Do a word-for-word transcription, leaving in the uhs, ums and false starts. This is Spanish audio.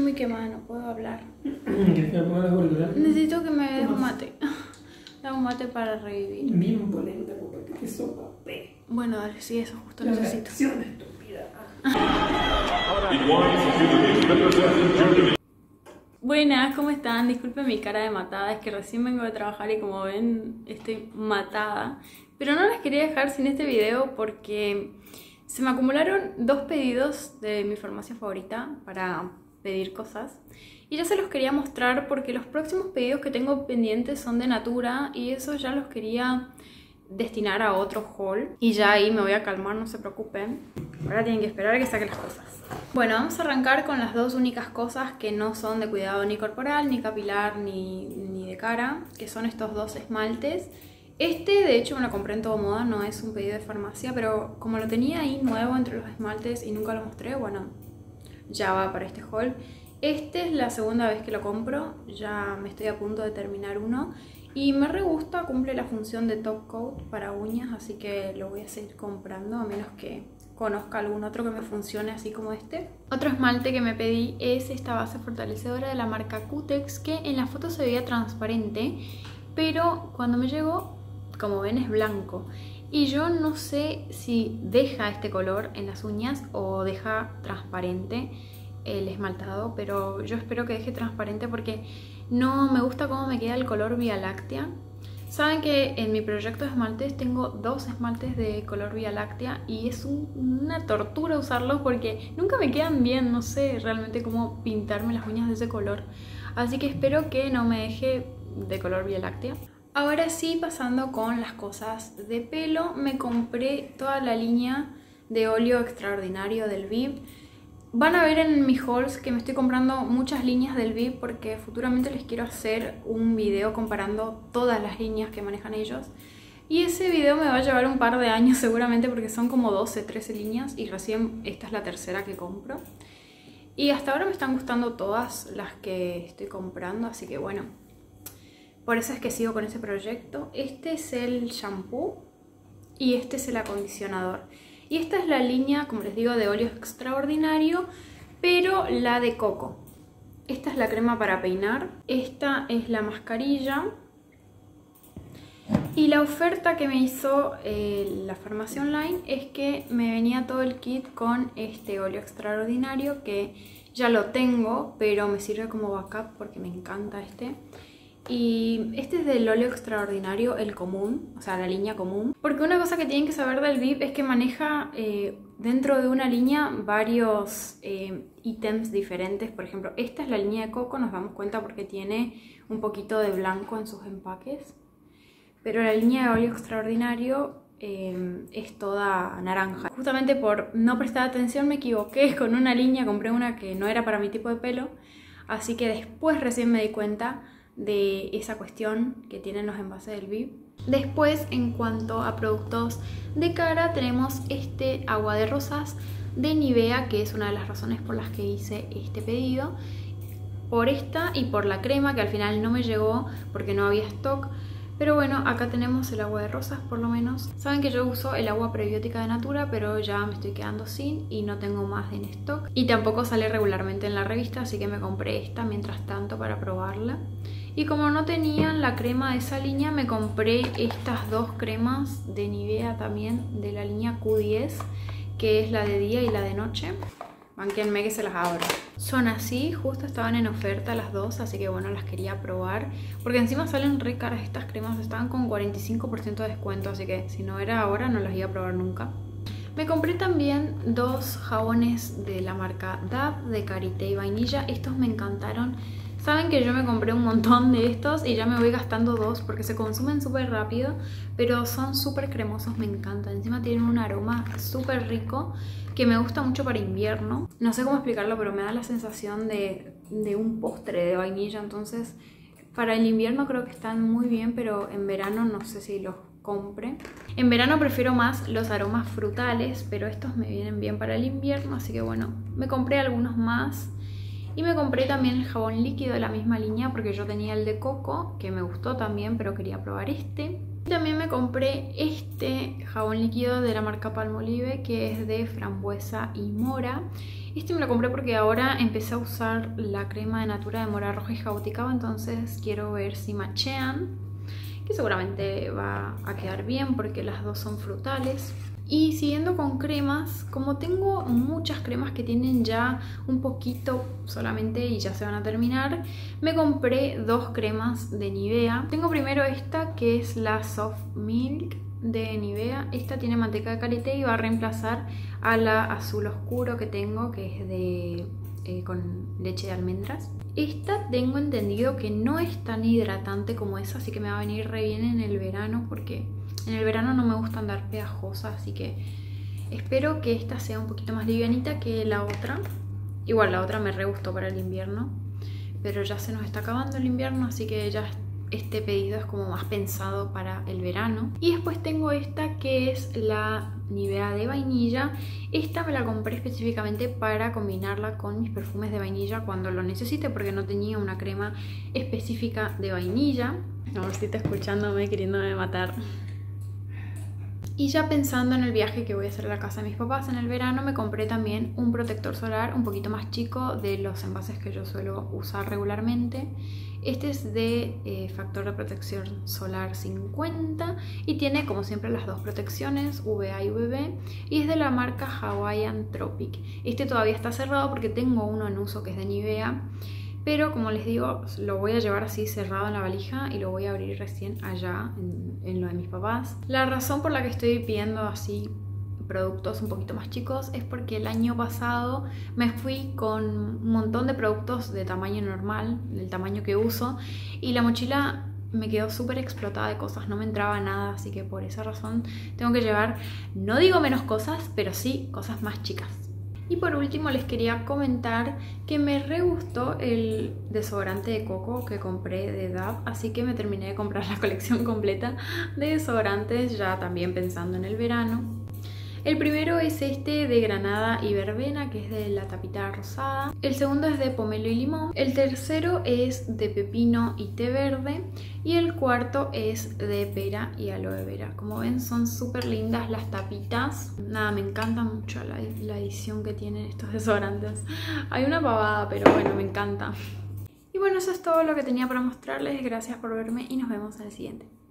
muy quemada, no puedo hablar. ¿Quieres que me ponga la gordura? Necesito que me des un mate. Da un mate para revivir. Bien polenta, porque qué sopa. Bueno, dale, sí, eso justo La necesito. reacción estúpida. Buenas, ¿cómo están? Disculpen mi cara de matada, es que recién vengo de trabajar y como ven estoy matada. Pero no las quería dejar sin este video porque se me acumularon dos pedidos de mi farmacia favorita para pedir cosas. Y ya se los quería mostrar porque los próximos pedidos que tengo pendientes son de Natura y esos ya los quería destinar a otro haul. Y ya ahí me voy a calmar, no se preocupen. Ahora tienen que esperar a que saque las cosas. Bueno, vamos a arrancar con las dos únicas cosas que no son de cuidado ni corporal, ni capilar, ni, ni de cara, que son estos dos esmaltes. Este, de hecho, me lo compré en Todo Moda, no es un pedido de farmacia, pero como lo tenía ahí nuevo entre los esmaltes y nunca lo mostré, bueno, ya va para este haul. Este es la segunda vez que lo compro, ya me estoy a punto de terminar uno. Y me re gusta, cumple la función de top coat para uñas, así que lo voy a seguir comprando, a menos que conozca algún otro que me funcione así como este. Otro esmalte que me pedí es esta base fortalecedora de la marca Cutex, que en la foto se veía transparente, pero cuando me llegó, como ven, es blanco. Y yo no sé si deja este color en las uñas o deja transparente el esmaltado, pero yo espero que deje transparente porque no me gusta cómo me queda el color Vía Láctea. Saben que en mi proyecto de esmaltes tengo dos esmaltes de color Vía Láctea y es un, una tortura usarlos porque nunca me quedan bien, no sé realmente cómo pintarme las uñas de ese color. Así que espero que no me deje de color Vía Láctea. Ahora sí, pasando con las cosas de pelo, me compré toda la línea de óleo extraordinario del Viv. Van a ver en mis hauls que me estoy comprando muchas líneas del Viv porque futuramente les quiero hacer un video comparando todas las líneas que manejan ellos. Y ese video me va a llevar un par de años seguramente porque son como doce, trece líneas y recién esta es la tercera que compro. Y hasta ahora me están gustando todas las que estoy comprando, así que bueno, por eso es que sigo con ese proyecto. Este es el shampoo y este es el acondicionador. Y esta es la línea, como les digo, de óleo extraordinario, pero la de coco. Esta es la crema para peinar, esta es la mascarilla. Y la oferta que me hizo eh, la farmacia online es que me venía todo el kit con este óleo extraordinario, que ya lo tengo, pero me sirve como backup porque me encanta este. Y este es del óleo extraordinario, el común, o sea, la línea común. Porque una cosa que tienen que saber del Viv es que maneja eh, dentro de una línea varios eh, ítems diferentes. Por ejemplo, esta es la línea de coco, nos damos cuenta porque tiene un poquito de blanco en sus empaques. Pero la línea de óleo extraordinario eh, es toda naranja. Justamente por no prestar atención me equivoqué con una línea, compré una que no era para mi tipo de pelo. Así que después recién me di cuenta de esa cuestión que tienen los envases del Viv. Después, en cuanto a productos de cara, tenemos este agua de rosas de Nivea, que es una de las razones por las que hice este pedido. Por esta y por la crema, que al final no me llegó porque no había stock. Pero bueno, acá tenemos el agua de rosas por lo menos. Saben que yo uso el agua prebiótica de Natura, pero ya me estoy quedando sin y no tengo más en stock. Y tampoco sale regularmente en la revista, así que me compré esta mientras tanto para probarla. Y como no tenían la crema de esa línea, me compré estas dos cremas de Nivea también, de la línea Q diez, que es la de día y la de noche. Banquenme que se las abro. Son así, justo estaban en oferta las dos, así que bueno, las quería probar. Porque encima salen re caras estas cremas, estaban con cuarenta y cinco por ciento de descuento, así que si no era ahora no las iba a probar nunca. Me compré también dos jabones de la marca Dove, de karité y vainilla. Estos me encantaron. Saben que yo me compré un montón de estos y ya me voy gastando dos porque se consumen súper rápido, pero son súper cremosos, me encantan. Encima tienen un aroma súper rico que me gusta mucho para invierno. No sé cómo explicarlo, pero me da la sensación de, de un postre de vainilla. Entonces, para el invierno creo que están muy bien, pero en verano no sé si los compre. En verano prefiero más los aromas frutales, pero estos me vienen bien para el invierno, así que bueno, me compré algunos más. Y me compré también el jabón líquido de la misma línea porque yo tenía el de coco, que me gustó también, pero quería probar este. También me compré este jabón líquido de la marca Palmolive, que es de frambuesa y mora. Este me lo compré porque ahora empecé a usar la crema de Natura de mora roja y jauticaba, entonces quiero ver si machean, que seguramente va a quedar bien porque las dos son frutales. Y siguiendo con cremas, como tengo muchas cremas que tienen ya un poquito solamente y ya se van a terminar, me compré dos cremas de Nivea. Tengo primero esta, que es la Soft Milk de Nivea. Esta tiene manteca de karité y va a reemplazar a la azul oscuro que tengo, que es de eh, con leche de almendras. Esta tengo entendido que no es tan hidratante como esa, así que me va a venir re bien en el verano porque en el verano no me gusta andar pegajosa, así que espero que esta sea un poquito más livianita que la otra. Igual la otra me re gustó para el invierno, pero ya se nos está acabando el invierno, así que ya este pedido es como más pensado para el verano. Y después tengo esta, que es la Nivea de vainilla. Esta me la compré específicamente para combinarla con mis perfumes de vainilla cuando lo necesite, porque no tenía una crema específica de vainilla. Amorcito escuchándome, queriéndome matar. Y ya pensando en el viaje que voy a hacer a la casa de mis papás en el verano, me compré también un protector solar un poquito más chico de los envases que yo suelo usar regularmente. Este es de eh, factor de protección solar cincuenta y tiene como siempre las dos protecciones, U V A y U V B, y es de la marca Hawaiian Tropic. Este todavía está cerrado porque tengo uno en uso que es de Nivea, pero como les digo, lo voy a llevar así cerrado en la valija y lo voy a abrir recién allá en, en lo de mis papás. La razón por la que estoy pidiendo así productos un poquito más chicos es porque el año pasado me fui con un montón de productos de tamaño normal, del tamaño que uso, y la mochila me quedó súper explotada de cosas, no me entraba nada, así que por esa razón tengo que llevar, no digo menos cosas, pero sí cosas más chicas. Y por último les quería comentar que me re gustó el desodorante de coco que compré de Dove, así que me terminé de comprar la colección completa de desodorantes, ya también pensando en el verano. El primero es este de granada y verbena, que es de la tapita rosada. El segundo es de pomelo y limón. El tercero es de pepino y té verde. Y el cuarto es de pera y aloe vera. Como ven, son súper lindas las tapitas. Nada, me encanta mucho la, la edición que tienen estos desodorantes. Hay una pavada, pero bueno, me encanta. Y bueno, eso es todo lo que tenía para mostrarles. Gracias por verme y nos vemos en el siguiente.